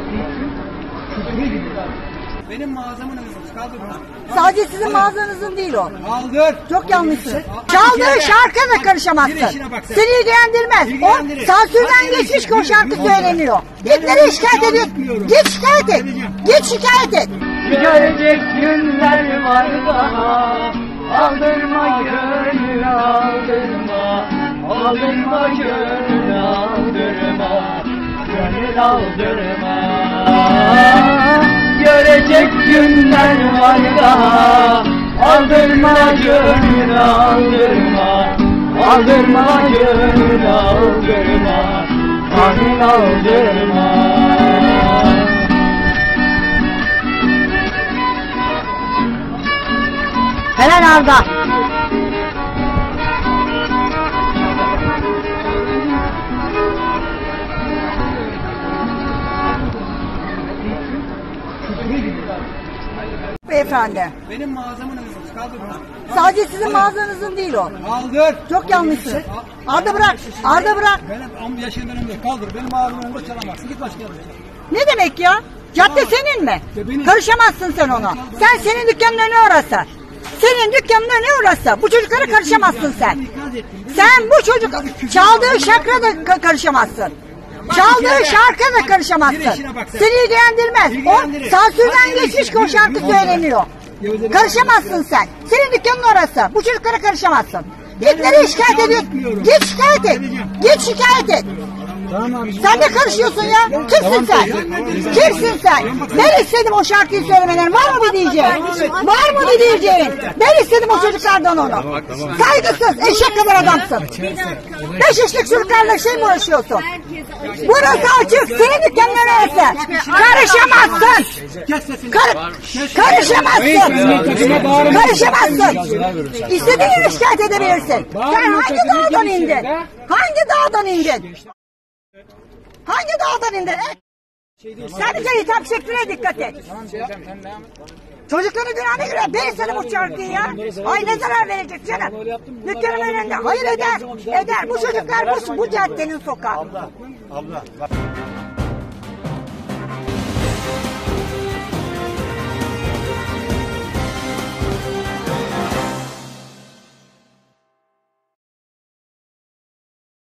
Benim mağazamın önünde. Kaldır bunu. Sadece sizin mağazanızın değil o. Kaldır. Çok yanlışsın. Çaldığı şarkı da karışamazsın. Seni ilgilendirmez. O sansürden geçmiş ki o şarkı söyleniyor. Git nereye şikayet ediyorsun? Git şikayet et. Git şikayet et. Görecek günler var daha. Aldırma gönül aldırma. Aldırma gönül aldırma. Gönül aldırma. Görecek günler var daha. Aldırma gönül aldırma. Aldırma gönül aldırma. Gönül aldırma. Helal Arda. Beyefendi. Benim mağazamın önünde. Kaldır bunu. Sadece sizin mağazanızın değil o. Kaldır. Çok yanlışsın. Arda bırak. Arda bırak. Benim yaşımdan önünde. Kaldır. Benim mağazamın önünde çalamazsın. Git başka yere çal. Ne demek ya? Cadde senin mi? Karışamazsın sen ona. Senin dükkanın önü orası. Senin dükkanın önü orası. Bu çocuklara karışamazsın sen. Sen bu çocuk çaldığı şarkıya da karışamazsın. Çaldığı şarkıya da karışamazsın. Seni ilgilendirmez. O sansürden geçmiş ki o şarkı söyleniyor. Karışamazsın sen. Senin dükkanın orası. Bu çocuklara karışamazsın. Git nereye şikayet ediyorsun? Git şikayet et. Git şikayet et. Sen de karışıyorsun ya. Kimsin sen? Kimsin sen? Ben istedim o şarkıyı söylemeden. Var mı bir diyeceğin? Var mı bir diyeceğin? Ben istedim o çocuklardan onu. Saygısız, eşek kadar adamsın. 5 yaşlık çocuklarla şey mi uğraşıyorsun? Burası açık. Senin dükkanın orası. Karışamazsın. Karışamazsın. Karışamazsın. İstediğin yere şikayet edebilirsin. Sen hangi dağdan indin? Hangi dağdan indin? Hangi dağdan indin? Sadece hitap şekline dikkat et. Çocukların günahına göre ben istedim bu şarkıyı ya. Ay ne zarar verecek canım? Dükkanın önünde. Hayır eder. Eder. Bu çocuklar bu caddenin sokağı. Abla.